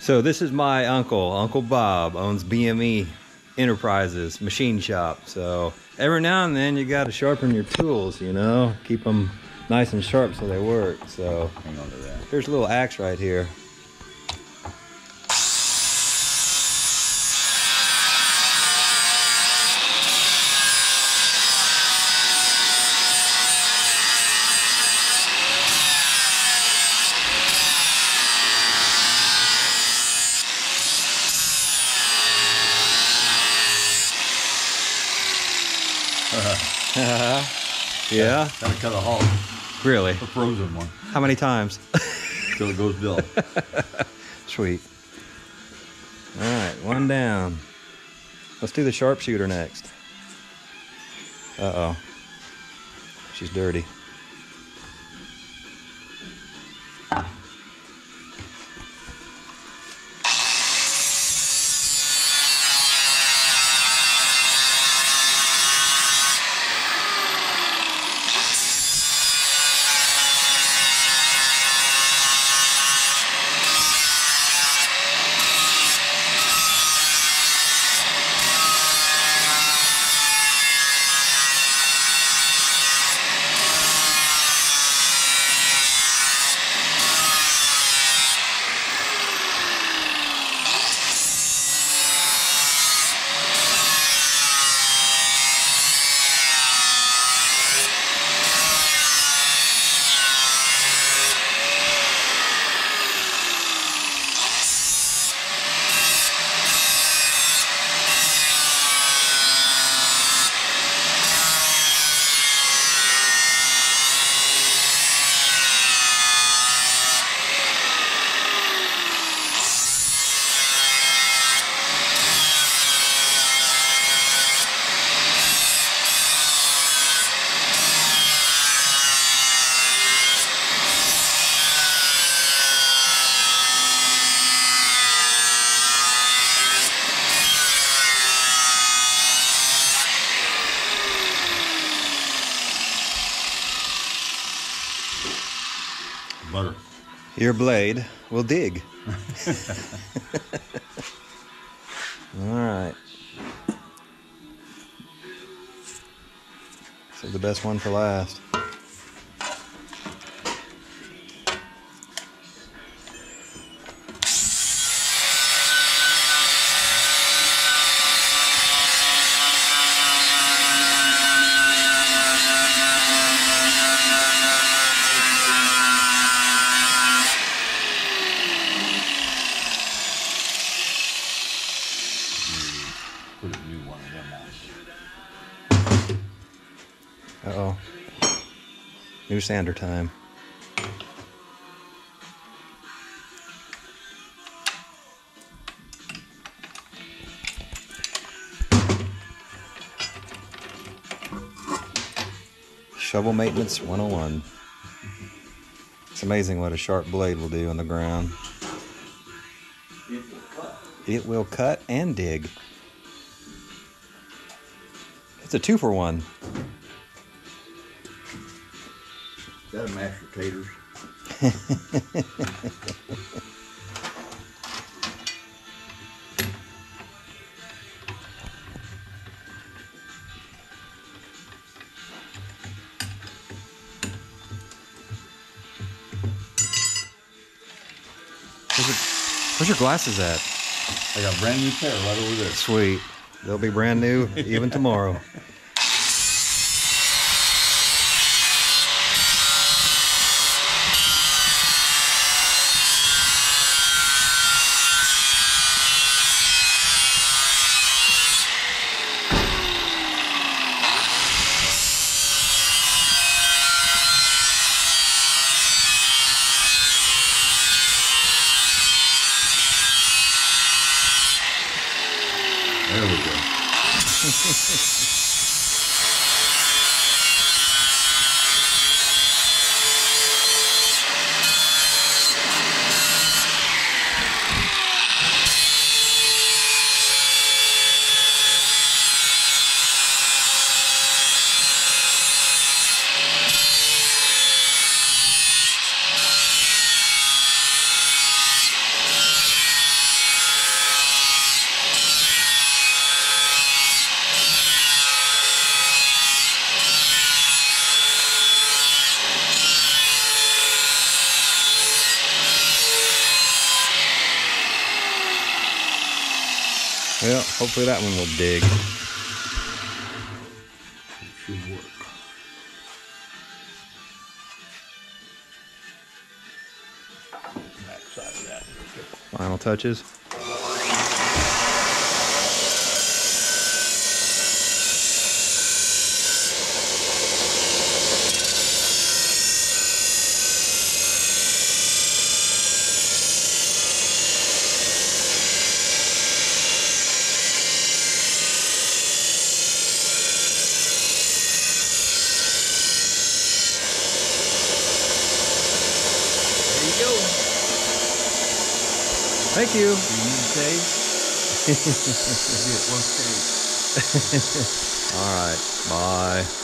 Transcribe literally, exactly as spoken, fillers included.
So this is my uncle. Uncle Bob owns B M E Enterprises machine shop. So every now and then you got to sharpen your tools, you know, keep them nice and sharp so they work. So hang on to that. Here's a little axe right here. Yeah. Gotta cut a hole. Really? A frozen one. How many times? Till it goes dull. Sweet. All right, one down. Let's do the sharpshooter next. Uh-oh. She's dirty. Butter. Your blade will dig. All right. Save the best one for last. Put a new one in them out. Uh-oh. New sander time. Shovel maintenance one oh one. It's amazing what a sharp blade will do on the ground. It will cut. It will cut and dig. It's a two for one. Got to mash your taters. Where's your, where's your glasses at? I got a brand new pair right over there. Sweet. They'll be brand new even tomorrow. There we go. Well, hopefully that one will dig. It should work. Back side of that. Final touches. Thank you. Do you need a shave? Get one shave. All right. Bye.